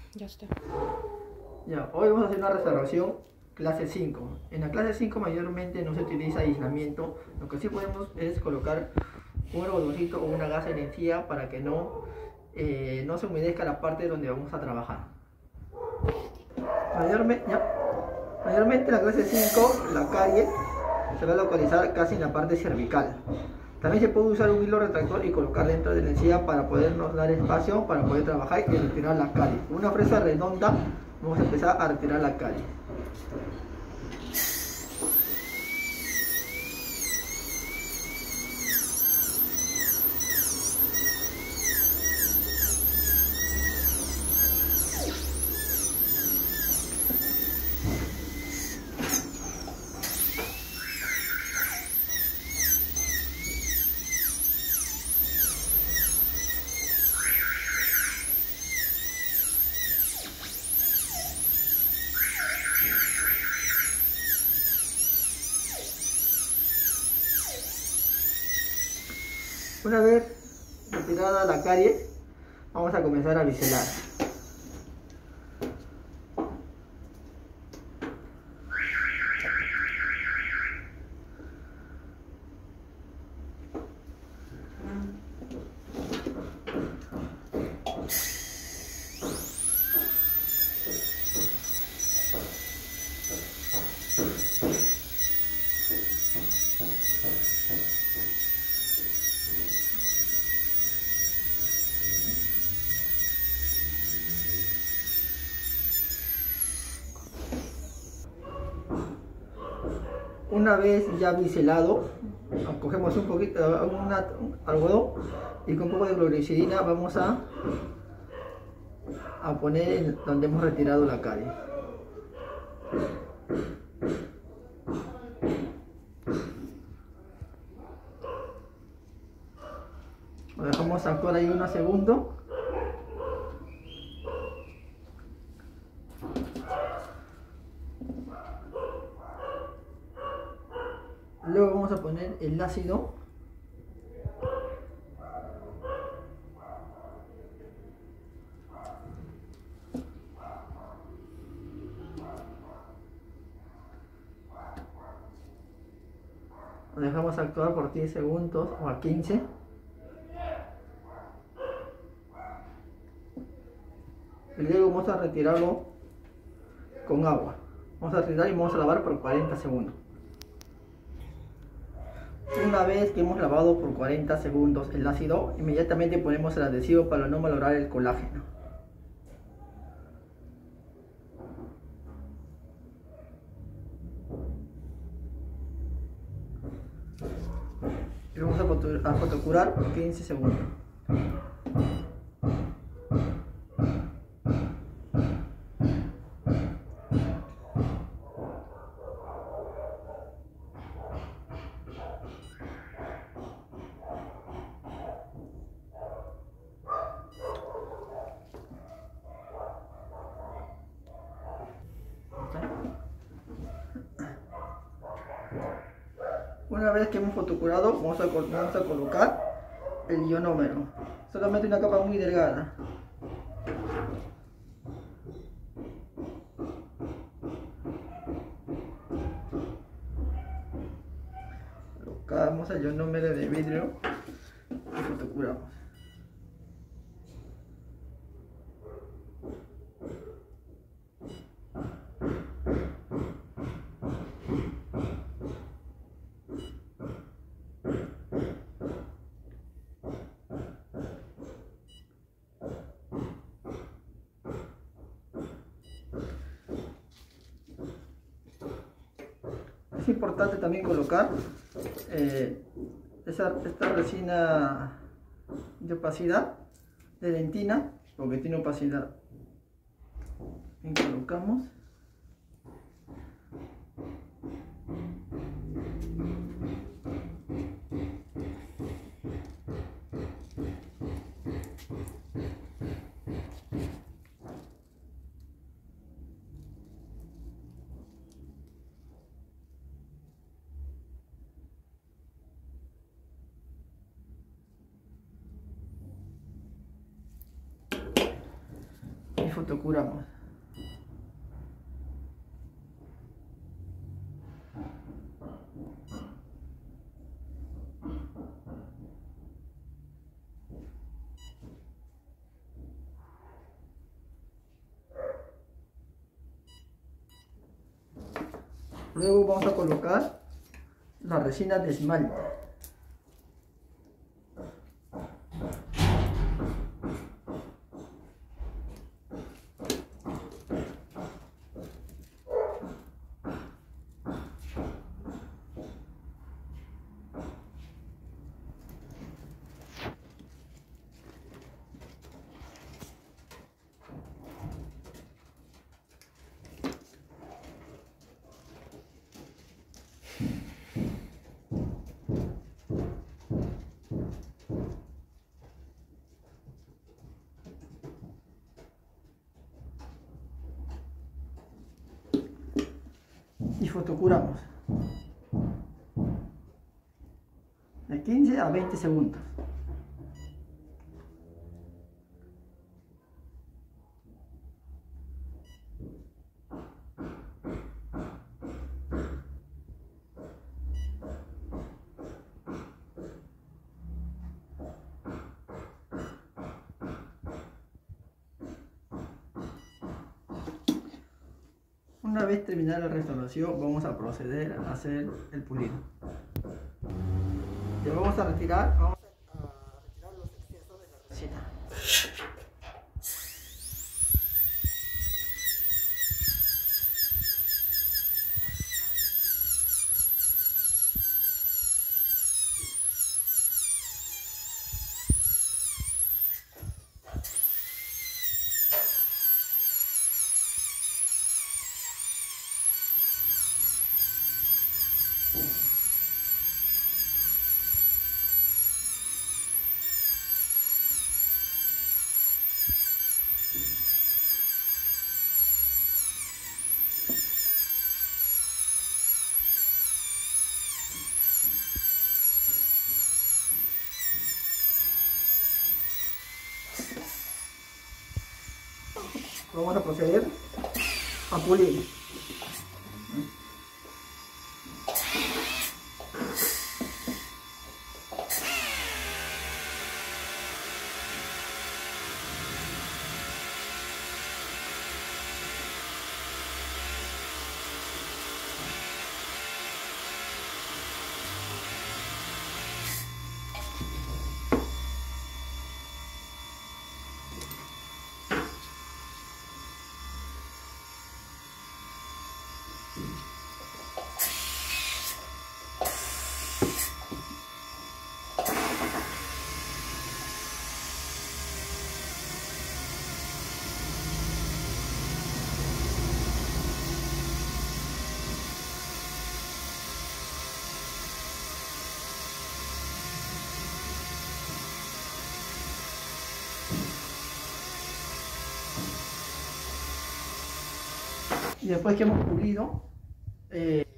Ya está. Ya, hoy vamos a hacer una restauración clase 5. En la clase 5 mayormente no se utiliza aislamiento. Lo que sí podemos es colocar un algodoncito o una gasa en encía para que no se humedezca la parte donde vamos a trabajar. Mayormente en la clase 5 la carie se va a localizar casi en la parte cervical. También se puede usar un hilo retractor y colocar dentro de la encía para podernos dar espacio para poder trabajar y retirar la carie. Con una fresa redonda vamos a empezar a retirar la carie. Una vez retirada la carie, vamos a comenzar a biselar. Una vez ya biselado, cogemos un poquito, un algodón y con un poco de clorexidina vamos a poner donde hemos retirado la carie. Lo dejamos actuar ahí unos segundos. Luego vamos a poner el ácido. Lo dejamos actuar por 10 segundos o a 15. Y luego vamos a retirarlo con agua. Vamos a retirar y vamos a lavar por 40 segundos. Una vez que hemos lavado por 40 segundos el ácido, inmediatamente ponemos el adhesivo para no malograr el colágeno. Y vamos a fotocurar por 15 segundos. Una vez que hemos fotocurado, vamos a colocar el ionómero. Solamente una capa muy delgada. Colocamos el ionómero de vidrio y fotocuramos. Es importante también colocar esta resina de opacidad de dentina, porque tiene opacidad. Y colocamos. fotocuramos. Luego vamos a colocar la resina de esmalte. Y fotocuramos de 15 a 20 segundos. Una vez terminada la restauración, vamos a proceder a hacer el pulido. Ya vamos a retirar los excesos de la resina. Vamos a proceder a pulir. Y después que hemos pulido,